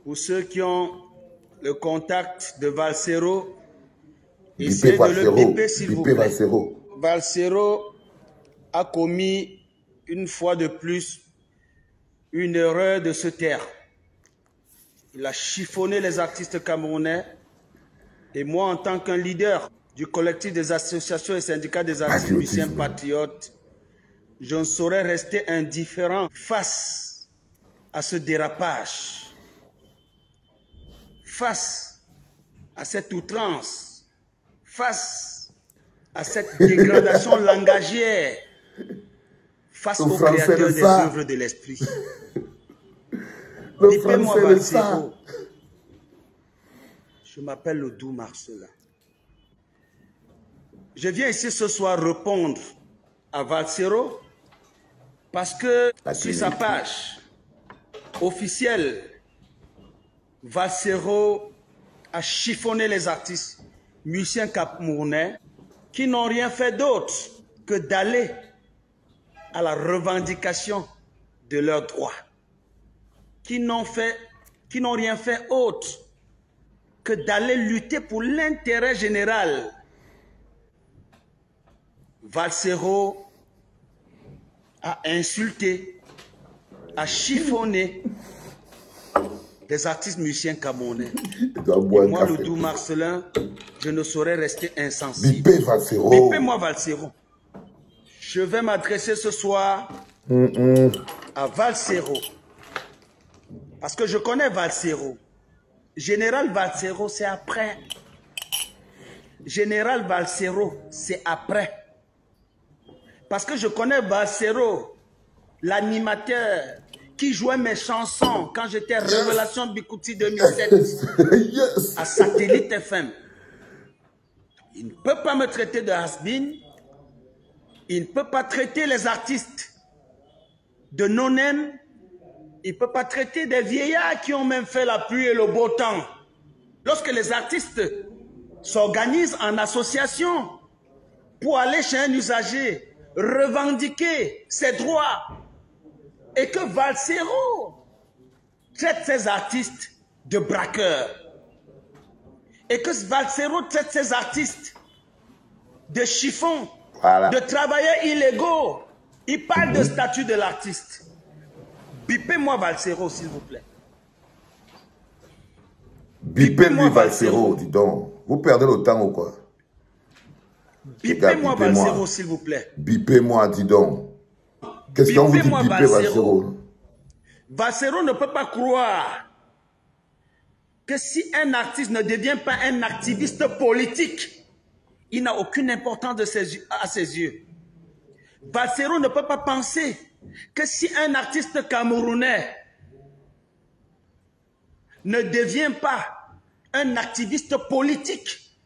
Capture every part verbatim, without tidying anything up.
Pour ceux qui ont le contact de Valsero, essayez de le biper s'il vous plaît. Valsero. Valsero a commis une fois de plus une erreur de se taire. Il a chiffonné les artistes camerounais et moi en tant qu'un leader du collectif des associations et syndicats des artistes musiciens patriotes, je ne saurais rester indifférent face à ce dérapage. Face à cette outrance, face à cette dégradation langagière, face au créateur des œuvres de l'esprit. Dites-moi, Valsero, je m'appelle le doux Marcelin. Je viens ici ce soir répondre à Valsero parce que sur sa page officielle, Valsero a chiffonné les artistes musiciens camerounais qui n'ont rien fait d'autre que d'aller à la revendication de leurs droits, qui n'ont fait, qui n'ont rien fait autre que d'aller lutter pour l'intérêt général. Valsero a insulté, a chiffonné des artistes musiciens camerounais. Moi, le doux Marcelin, je ne saurais rester insensible. Bipez-moi Valsero. Je vais m'adresser ce soir mm -mm. à Valsero. Parce que je connais Valsero. Général Valsero, c'est après. Général Valsero, c'est après. Parce que je connais Valsero, l'animateur qui jouait mes chansons quand j'étais Révélation Bikouti deux mille sept yes. à Satellite F M. Il ne peut pas me traiter de has-been. Il ne peut pas traiter les artistes de non-name. Il ne peut pas traiter des vieillards qui ont même fait la pluie et le beau temps. Lorsque les artistes s'organisent en association pour aller chez un usager, revendiquer ses droits, et que Valsero traite ses artistes de braqueurs, et que Valsero traite ses artistes de chiffons, voilà. de travailleurs illégaux, il parle mmh. de statut de l'artiste. Bipez-moi Valsero, s'il vous plaît. Bipez-moi Valsero, dis donc. Vous perdez le temps ou quoi? Bipez-moi Valsero, s'il vous plaît. Bipez-moi, dis donc. Qu'est-ce qu'on vous dit, bipez Valsero? Valsero ne peut pas croire que si un artiste ne devient pas un activiste politique, il n'a aucune importance de ses, à ses yeux. Valsero ne peut pas penser que si un artiste camerounais ne devient pas un activiste politique,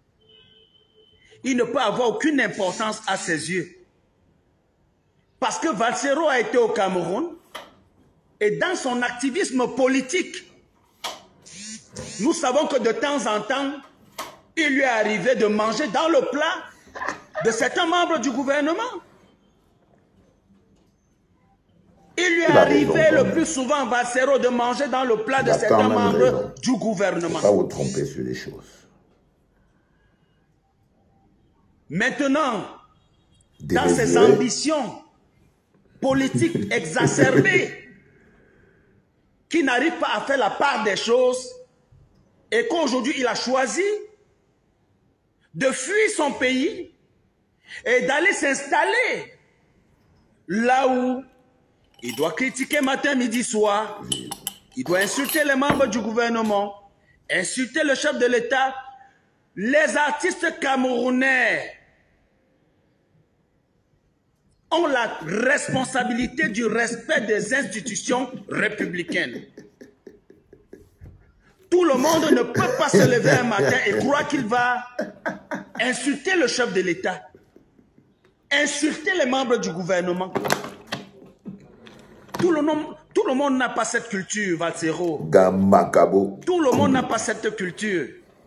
il ne peut avoir aucune importance à ses yeux. Parce que Valsero a été au Cameroun et dans son activisme politique, nous savons que de temps en temps, il lui est arrivé de manger dans le plat de certains membres du gouvernement. Il lui est arrivé le plus souvent, Valsero, de manger dans le plat de certains membres du gouvernement. Pas vous tromper sur les choses. Maintenant, dans ses ambitions politiques exacerbées, qui n'arrive pas à faire la part des choses, et qu'aujourd'hui il a choisi de fuir son pays et d'aller s'installer là où il doit critiquer matin, midi, soir, il doit insulter les membres du gouvernement, insulter le chef de l'État. Les artistes camerounais ont la responsabilité du respect des institutions républicaines. Tout le monde ne peut pas se lever un matin et croire qu'il va insulter le chef de l'État, insulter les membres du gouvernement. Tout le, nom, tout le monde n'a pas cette culture, Valsero. Gamakabo. Tout le monde n'a pas cette culture.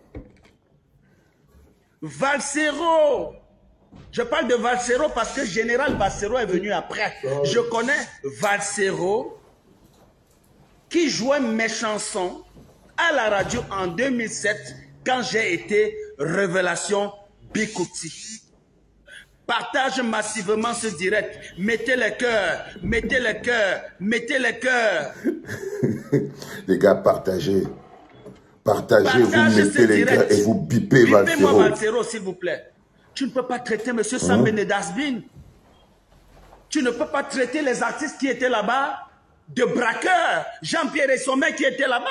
Valsero. Je parle de Valsero parce que Général Valsero est venu après. Je connais Valsero qui jouait mes chansons à la radio en deux mille sept quand j'ai été Révélation Bikuti. Partage massivement ce direct. Mettez les cœurs, mettez les cœurs, mettez les cœurs. Les gars, partagez. Partagez, vous mettez les cœurs et vous bipez Valsero. Bipez-moi Valsero, s'il vous plaît. Tu ne peux pas traiter M. Sam Ben Dasbin. Tu ne peux pas traiter les artistes qui étaient là-bas de braqueurs. Jean-Pierre et Sommet qui étaient là-bas.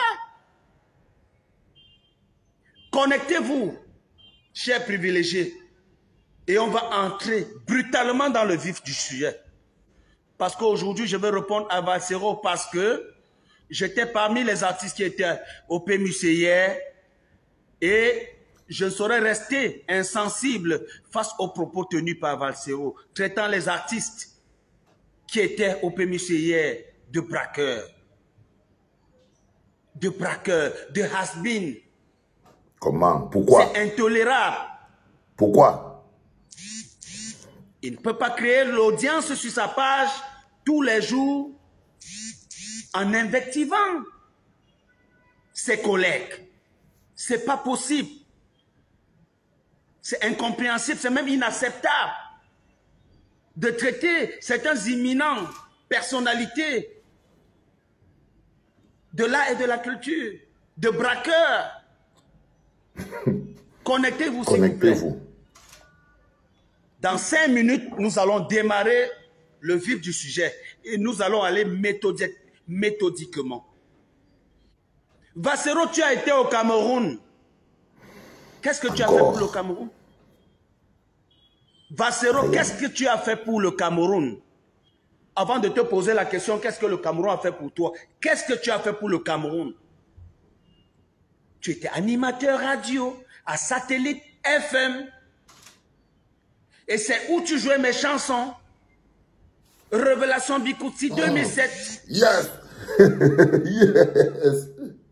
Connectez-vous, chers privilégiés. Et on va entrer brutalement dans le vif du sujet. Parce qu'aujourd'hui, je vais répondre à Valsero parce que j'étais parmi les artistes qui étaient au P M U C hier et je ne saurais rester insensible face aux propos tenus par Valsero, traitant les artistes qui étaient au P M U C hier de braqueurs, de braqueurs, de has-been. Comment? Pourquoi? C'est intolérable. Pourquoi? Il ne peut pas créer l'audience sur sa page tous les jours en invectivant ses collègues. C'est pas possible. C'est incompréhensible, c'est même inacceptable de traiter certaines imminentes personnalités de l'art et de la culture, de braqueurs. Connectez-vous, s'il vous plaît. Connectez-vous. Dans cinq minutes, nous allons démarrer le vif du sujet et nous allons aller méthodique, méthodiquement. Valsero, tu as été au Cameroun. Qu'est-ce que tu as fait pour le Cameroun? Valsero, qu'est-ce que tu as fait pour le Cameroun? Avant de te poser la question, qu'est-ce que le Cameroun a fait pour toi? Qu'est-ce que tu as fait pour le Cameroun? Tu étais animateur radio à Satellite F M. Et c'est où tu jouais mes chansons. Révélation Bikuti deux mille sept. Yes. Yes.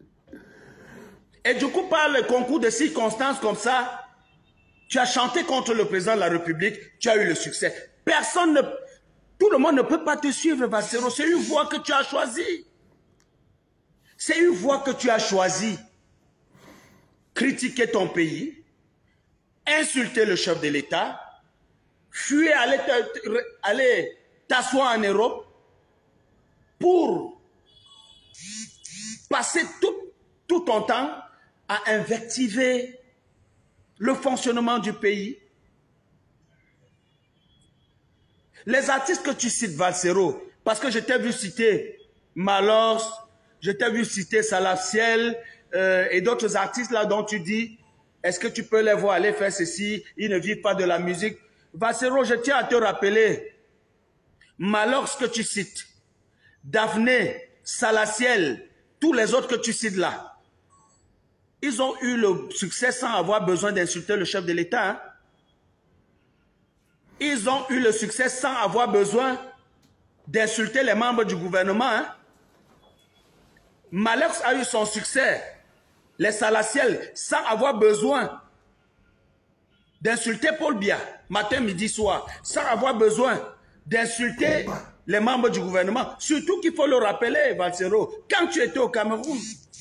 Et du coup, par le concours de circonstances comme ça, tu as chanté contre le président de la République, tu as eu le succès. Personne ne... Tout le monde ne peut pas te suivre, Valsero. C'est une voie que tu as choisie. C'est une voie que tu as choisie. Critiquer ton pays, insulter le chef de l'État, fuir, aller, aller t'asseoir en Europe pour passer tout, tout ton temps à invectiver le fonctionnement du pays. Les artistes que tu cites, Valsero, parce que je t'ai vu citer Malors, je t'ai vu citer Salaf Ciel euh, et d'autres artistes là dont tu dis, est-ce que tu peux les voir aller faire ceci, ils ne vivent pas de la musique. Valsero, je tiens à te rappeler, Malors que tu cites, Daphné, Salaciel, tous les autres que tu cites là, ils ont eu le succès sans avoir besoin d'insulter le chef de l'État. Hein? Ils ont eu le succès sans avoir besoin d'insulter les membres du gouvernement. Hein? Malors a eu son succès, les Salaciel, sans avoir besoin d'insulter Paul Biya, matin, midi, soir, sans avoir besoin d'insulter les membres du gouvernement. Surtout qu'il faut le rappeler, Valsero, quand tu étais au Cameroun,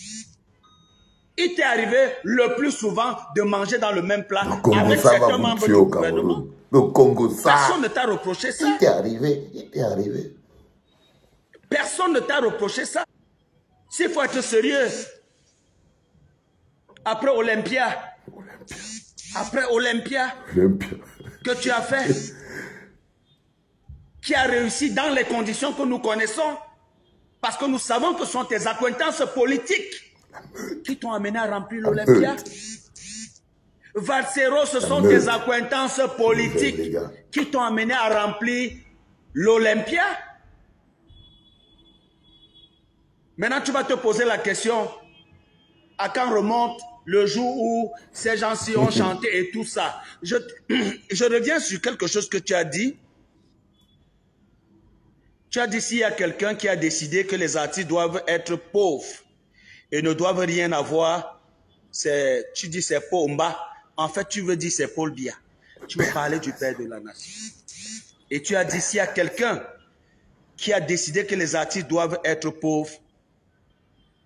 il t'est arrivé le plus souvent de manger dans le même plat avec certains membres du gouvernement. Le Congo, ça. Personne ne t'a reproché ça. Il t'est arrivé, il t'est arrivé. Personne ne t'a reproché ça. S'il faut être sérieux, après Olympia, Olympia. après Olympia, Olympia. que tu as fait, qui a réussi dans les conditions que nous connaissons, parce que nous savons que ce sont tes acquaintances politiques qui t'ont amené à remplir l'Olympia. Valsero, ce sont tes acquaintances politiques qui t'ont amené à remplir l'Olympia. Maintenant, tu vas te poser la question, à quand remonte le jour où ces gens-ci ont chanté et tout ça. Je, je reviens sur quelque chose que tu as dit. Tu as dit s'il y a quelqu'un qui a décidé que les artistes doivent être pauvres et ne doivent rien avoir, tu dis c'est Pomba. En fait, tu veux dire c'est Paul Biya. Tu veux parler du père de la nation. Et tu as dit s'il y a quelqu'un qui a décidé que les artistes doivent être pauvres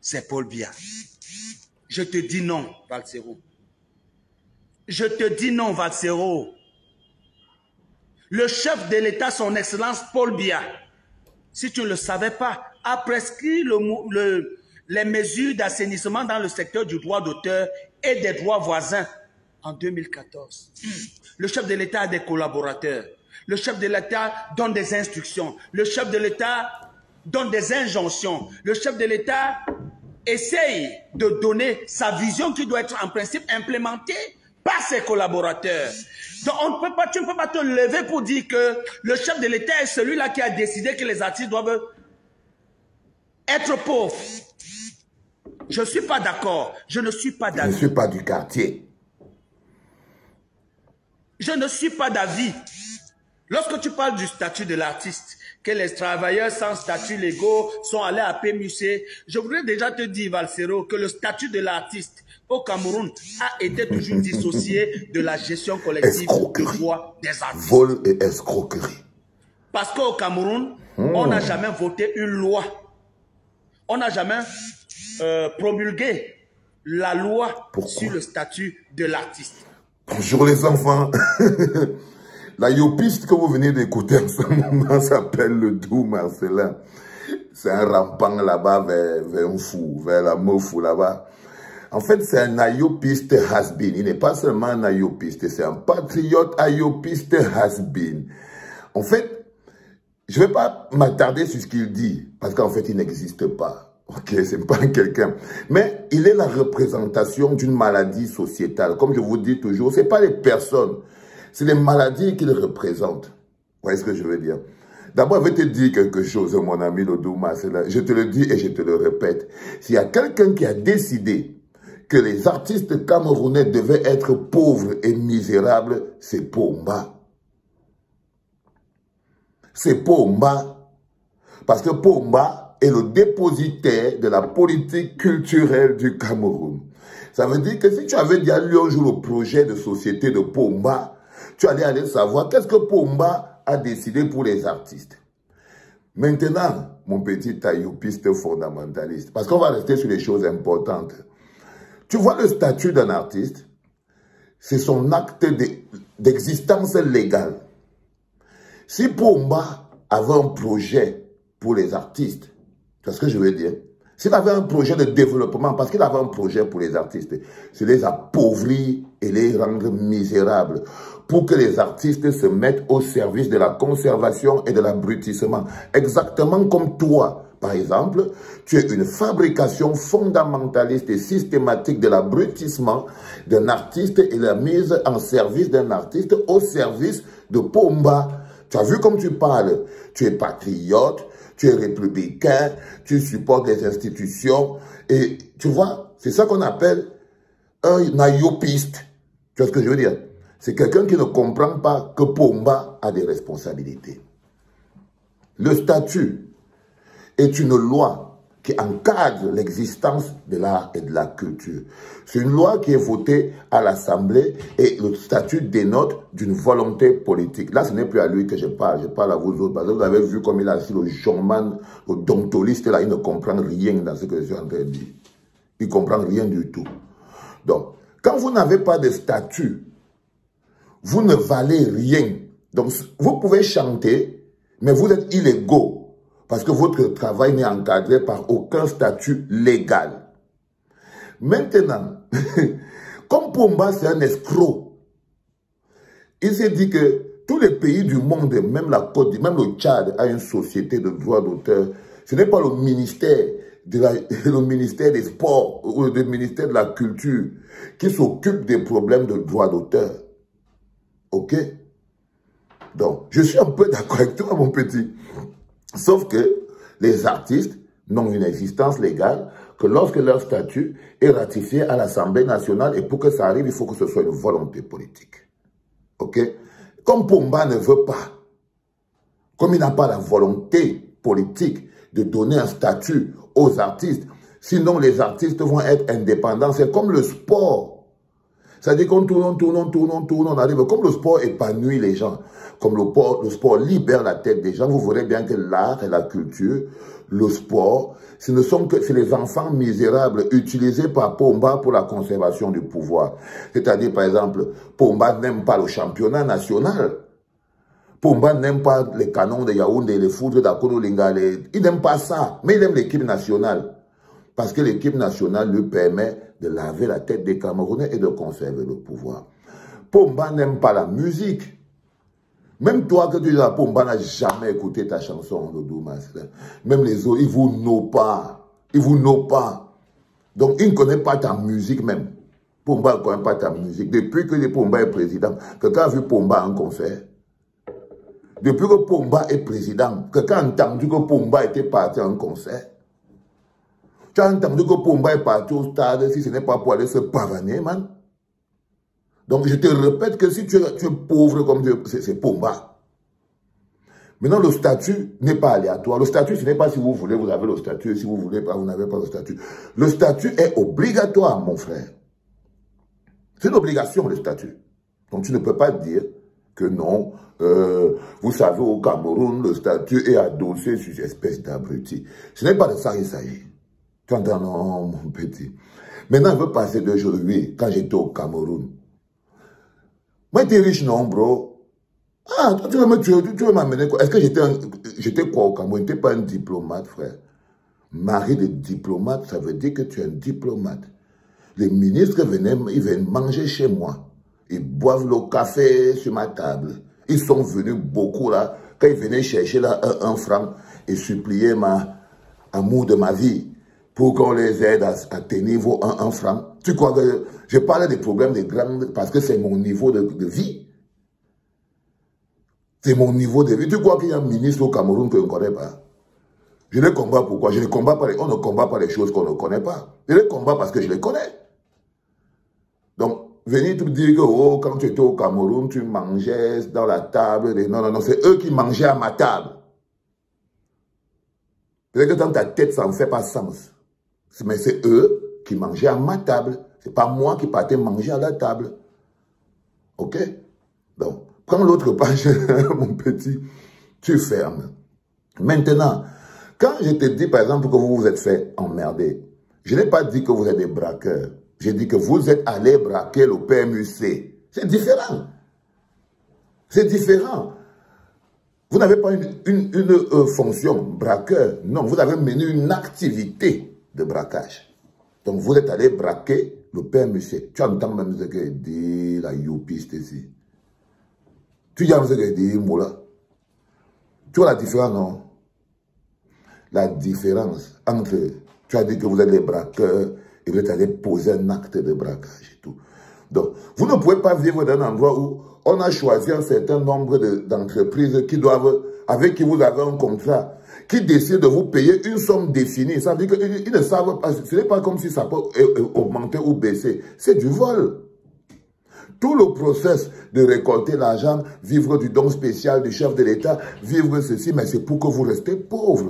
c'est Paul Biya. Je te dis non, Valsero. Je te dis non, Valsero. Le chef de l'État, son Excellence Paul Biya, si tu ne le savais pas, a prescrit le, le, les mesures d'assainissement dans le secteur du droit d'auteur et des droits voisins en deux mille quatorze. Le chef de l'État a des collaborateurs. Le chef de l'État donne des instructions. Le chef de l'État donne des injonctions. Le chef de l'État essaye de donner sa vision qui doit être en principe implémentée par ses collaborateurs. Donc on ne peut pas, tu ne peux pas te lever pour dire que le chef de l'État est celui-là qui a décidé que les artistes doivent être pauvres. Je ne suis pas d'accord. Je ne suis pas d'avis. Je ne suis pas du quartier. Je ne suis pas d'avis. Lorsque tu parles du statut de l'artiste, que les travailleurs sans statut légaux sont allés à P M U C, je voudrais déjà te dire, Valsero, que le statut de l'artiste au Cameroun a été toujours dissocié de la gestion collective du droit des artistes. Vol et escroquerie. Parce qu'au Cameroun, mmh. on n'a jamais voté une loi. On n'a jamais euh, promulgué la loi Pourquoi? sur le statut de l'artiste. Bonjour les enfants. La yopiste que vous venez d'écouter en ce moment s'appelle le Doux Marcelin. C'est un rampant là-bas vers, vers un fou, vers la meuf là-bas. En fait, c'est un ayopiste has-been. Il n'est pas seulement un ayopiste, c'est un patriote ayopiste has-been. En fait, je ne vais pas m'attarder sur ce qu'il dit, parce qu'en fait, il n'existe pas. Ok, c'est pas quelqu'un. Mais il est la représentation d'une maladie sociétale. Comme je vous dis toujours, ce n'est pas les personnes. C'est les maladies qu'il représente. Vous voyez ce que je veux dire? D'abord, je vais te dire quelque chose, mon ami Lodouma. Je te le dis et je te le répète. S'il y a quelqu'un qui a décidé que les artistes camerounais devaient être pauvres et misérables, c'est Pomba. C'est Pomba. Parce que Pomba est le dépositaire de la politique culturelle du Cameroun. Ça veut dire que si tu avais déjà lu un jour le projet de société de Pomba, tu allais aller savoir qu'est-ce que Pomba a décidé pour les artistes. Maintenant, mon petit ayopiste fondamentaliste, parce qu'on va rester sur les choses importantes. Tu vois le statut d'un artiste, c'est son acte d'existence légale. Si Pomba avait un projet pour les artistes, tu vois ce que je veux dire? S'il avait un projet de développement, parce qu'il avait un projet pour les artistes, c'est les appauvrir et les rendre misérables, pour que les artistes se mettent au service de la conservation et de l'abrutissement. Exactement comme toi, par exemple, tu es une fabrication fondamentaliste et systématique de l'abrutissement d'un artiste et la mise en service d'un artiste au service de Pomba. Tu as vu comme tu parles, tu es patriote, tu es républicain, tu supportes les institutions, et tu vois, c'est ça qu'on appelle un ayopiste. Tu vois ce que je veux dire? C'est quelqu'un qui ne comprend pas que Pomba a des responsabilités. Le statut est une loi qui encadre l'existence de l'art et de la culture. C'est une loi qui est votée à l'Assemblée et le statut dénote d'une volonté politique. Là, ce n'est plus à lui que je parle, je parle à vous autres. Parce que vous avez vu comme il a assis le showman, le domptoliste, là, il ne comprend rien dans ce que je suis en train de dire. Il ne comprend rien du tout. Donc, quand vous n'avez pas de statut, vous ne valez rien. Donc, vous pouvez chanter, mais vous êtes illégaux. Parce que votre travail n'est encadré par aucun statut légal. Maintenant, comme Pomba, c'est un escroc, il s'est dit que tous les pays du monde, même la Côte, même le Tchad, a une société de droit d'auteur. Ce n'est pas le ministère, de la, le ministère des Sports ou le ministère de la Culture qui s'occupe des problèmes de droit d'auteur. Ok? Donc, je suis un peu d'accord avec toi, mon petit. Sauf que les artistes n'ont une existence légale que lorsque leur statut est ratifié à l'Assemblée nationale, et pour que ça arrive, il faut que ce soit une volonté politique. Ok? Comme Pomba ne veut pas, comme il n'a pas la volonté politique de donner un statut aux artistes, sinon les artistes vont être indépendants. C'est comme le sport. C'est-à-dire qu'on tourne, on tourne, on tourne, on tourne, on arrive. Comme le sport épanouit les gens, comme le sport, le sport libère la tête des gens, vous verrez bien que l'art et la culture, le sport, ce ne sont que les enfants misérables utilisés par Pomba pour la conservation du pouvoir. C'est-à-dire, par exemple, Pomba n'aime pas le championnat national. Pomba n'aime pas les canons de Yaoundé, les foudres d'Akono Lingale. Il n'aime pas ça, mais il aime l'équipe nationale. Parce que l'équipe nationale lui permet de laver la tête des Camerounais et de conserver le pouvoir. Pomba n'aime pas la musique. Même toi que tu dis, Pomba n'a jamais écouté ta chanson, le Doumas. Même les autres, ils vous n'ont pas. Ils vous n'ont pas. Donc, ils ne connaissent pas ta musique même. Pomba ne connaît pas ta musique. Depuis que Pomba est président, quelqu'un a vu Pomba en concert? Depuis que Pomba est président, quelqu'un a entendu que Pomba était parti en concert? Tu as entendu que Pomba est parti au stade si ce n'est pas pour aller se pavaner, man? Donc, je te répète que si tu es, tu es pauvre comme Dieu, c'est Pomba. Maintenant, le statut n'est pas aléatoire. Le statut, ce n'est pas si vous voulez, vous avez le statut. Si vous voulez pas, vous n'avez pas le statut. Le statut est obligatoire, mon frère. C'est une obligation, le statut. Donc, tu ne peux pas dire que non, euh, vous savez, au Cameroun, le statut est adossé sur une espèce d'abruti. Ce n'est pas de ça qu'il s'agit. Tu entends, non, mon petit. Maintenant, je veux passer deux jours, oui, quand j'étais au Cameroun. Moi, j'étais riche, non, bro. Ah, toi, tu veux me tuer, tu veux m'amener quoi? Est-ce que j'étais j'étais quoi au Cameroun? Je n'étais pas un diplomate, frère. Mari de diplomate, ça veut dire que tu es un diplomate. Les ministres venaient, ils viennent manger chez moi. Ils boivent le café sur ma table. Ils sont venus beaucoup là, quand ils venaient chercher là un, un franc et supplier ma amour de ma vie, pour qu'on les aide à, à tenir vos un, un franc. Tu crois que je parle des problèmes des grandes, parce que c'est mon niveau de, de vie. C'est mon niveau de vie. Tu crois qu'il y a un ministre au Cameroun que je ne connais pas? Je les combats pourquoi? Je ne combats pas les, on ne combat pas les choses qu'on ne connaît pas. Je les combats parce que je les connais. Donc, venir te dire que oh, quand tu étais au Cameroun, tu mangeais dans la table. Et non, non, non, c'est eux qui mangeaient à ma table. Peut-être que dans ta tête, ça ne fait pas sens. Mais c'est eux qui mangeaient à ma table. Ce n'est pas moi qui partais manger à la table. Ok? Donc, prends l'autre page, mon petit. Tu fermes. Maintenant, quand je te dis, par exemple, que vous vous êtes fait emmerder, je n'ai pas dit que vous êtes des braqueurs. J'ai dit que vous êtes allés braquer le P M U C. C'est différent. C'est différent. Vous n'avez pas une, une, une euh, fonction braqueur. Non, vous avez mené une activité de braquage. Donc, vous êtes allé braquer le P M U C. Tu entends même ce que dit la youpiste ici. Tu entends ce que dit Moula. Tu vois la différence, non? La différence entre... Tu as dit que vous êtes des braqueurs et vous êtes allé poser un acte de braquage et tout. Donc, vous ne pouvez pas vivre dans un endroit où on a choisi un certain nombre d'entreprises qui doivent, avec qui vous avez un contrat, qui décident de vous payer une somme définie. Ça veut dire qu'ils ne savent pas, ce n'est pas comme si ça peut augmenter ou baisser. C'est du vol. Tout le process de récolter l'argent, vivre du don spécial du chef de l'État, vivre ceci, mais c'est pour que vous restez pauvre.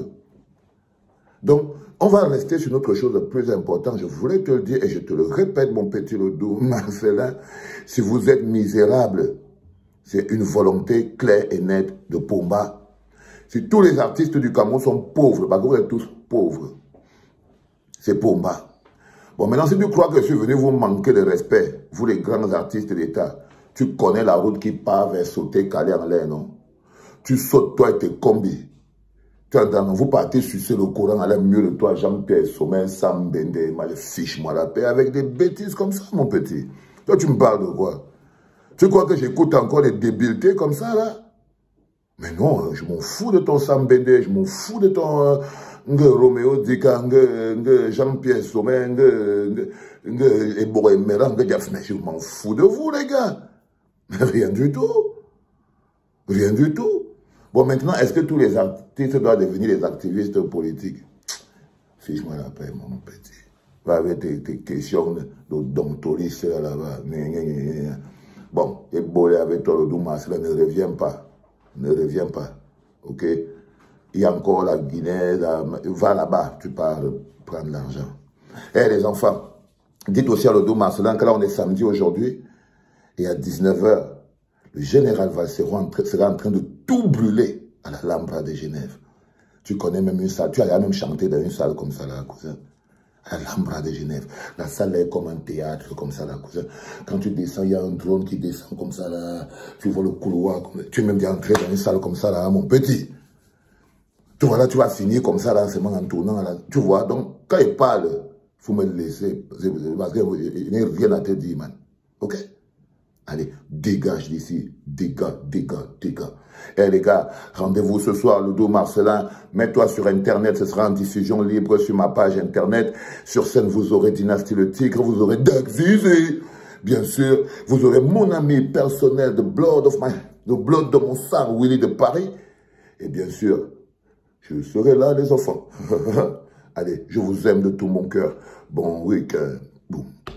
Donc, on va rester sur notre chose de plus importante. Je voulais te le dire et je te le répète, mon petit Lodou, Marcelin. Si vous êtes misérable, c'est une volonté claire et nette de Pomba. Si tous les artistes du Cameroun sont pauvres, parce que vous êtes tous pauvres, c'est Pomba. Bon, maintenant, si tu crois que je suis venu vous manquer de respect, vous les grands artistes d'État, tu connais la route qui part vers sauter, caler en l'air, non? Tu sautes, toi et tes combis. Tu entends, vous partez sucer le courant à l'air mieux de toi, Jean-Pierre Sommet, Sam Bende, fiche-moi la paix, avec des bêtises comme ça, mon petit. Toi, tu me parles de quoi? Tu crois que j'écoute encore des débilités comme ça, là? Mais non, je m'en fous de ton Sam Bende, je m'en fous de ton euh, Roméo Dika, Jean-Pierre Sommet, Eboé Méran, je m'en fous de vous, les gars. Rien du tout. Rien du tout. Bon, maintenant, est-ce que tous les artistes doivent devenir des activistes politiques? Fiche-moi la paix, mon petit. Va avec tes, tes questions de domptoris là-bas. Bon, et bolé avec toi, le Doumas, là, ne reviens pas. Ne reviens pas. Ok? Il y a encore la Guinée, la... va là-bas, tu pars prendre l'argent. Eh, les enfants, Dites aussi à l'Odo Marcelin que là, on est samedi aujourd'hui. Et à dix-neuf heures, le général Valsero sera en train de tout brûler à la Lambra de Genève. Tu connais même une salle, tu as même chanté dans une salle comme ça, là, cousin. À l'Alhambra de Genève. La salle est comme un théâtre, comme ça, là, cousin. Quand tu descends, il y a un drone qui descend comme ça, là. Tu vois le couloir. Comme... Tu es même déjà entré dans une salle comme ça, là, mon petit. Tu vois, là, tu vas finir comme ça, là, seulement en tournant, là. Tu vois, donc, quand il parle, il faut me le laisser. Parce qu'il n'y a rien à te dire, man. Ok? Allez, dégage d'ici. Dégage, dégage, dégage. Eh les gars, rendez-vous ce soir, Ludo Marcelin. Mets-toi sur Internet, ce sera en diffusion libre sur ma page Internet. Sur scène, vous aurez Dynastie le Tigre, vous aurez Doug Zizi. Bien sûr, vous aurez mon ami personnel, The Blood of my, The Blood de mon sang, Willy de Paris. Et bien sûr, je serai là, les enfants. Allez, je vous aime de tout mon cœur. Bon week-end. Boum.